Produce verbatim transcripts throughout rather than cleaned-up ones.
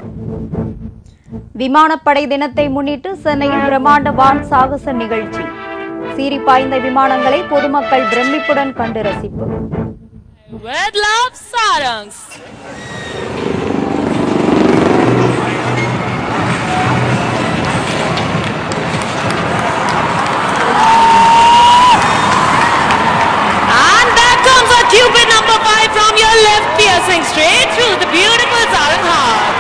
விமானப்படை தினத்தை முன்னிட்டு சென்னையில் பிரம்மாண்ட வான் சாகச நிகழ்ச்சி. சீறி பாய்ந்த விமானங்களை பொதுமக்கள் பிரமிப்புடன் கண்டு ரசிப்பு. Cupid number five from your left, piercing straight through the beautiful Sarang heart.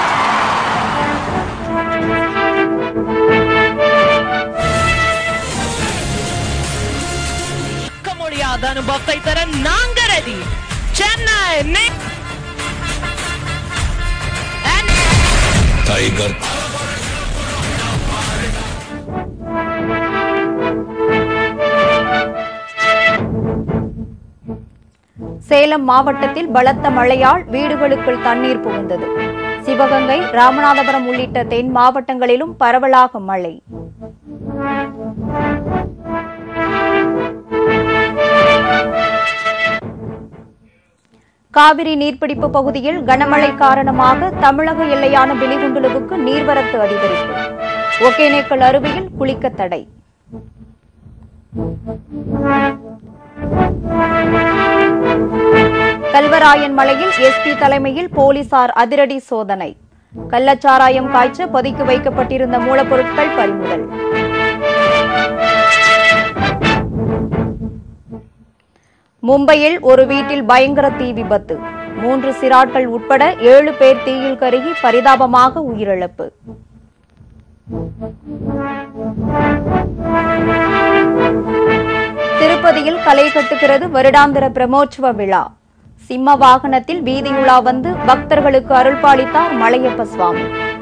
Kamodiyaದ ಅನುಭವ ಇತರ ನಾಂಗ ready. Chennai next and Tiger. Salem மாவட்டத்தில் பலத்த மழையால் வீடுகளுக்குள் தண்ணீர் புகுந்தது. சிவகங்கை, ராமநாதபுரம் உள்ளிட்ட தென் மாவட்டங்களிலும் பரவலாக மழை. காவிரி நீர்பிடிப்பு பகுதியில் கனமழை காரணமாக தமிழக எல்லையான பிலிகுண்டுலுவுக்கு நீர்வரத்து அதிகரிப்பு. ஒகேனக்கல் அருவியில் குளிக்க தடை. கல்வராயன் மலையில் எஸ்பி தலைமையில் போலீசார் அதிரடி சோதனை. கள்ளச்சாராயம் காய்ச்ச பதுக்கி வைக்கப்பட்டிருந்த மூலப்பொருட்கள் பறிமுதல். மும்பையில் ஒரு வீட்டில் பயங்கர தீ விபத்து. மூன்று சிறார்கள் உட்பட ஏழு பேர் தீயில் கருகி பரிதாபமாக உயிரிழப்பு. திருப்பதியில் களை கட்டுகிறது வருடாந்திர பிரமோற்சவ விழா. சிம்ம வாகனத்தில் வீதியுலா வந்து பக்தர்களுக்கு அருள்பாலித்தார் மலையப்ப சுவாமி.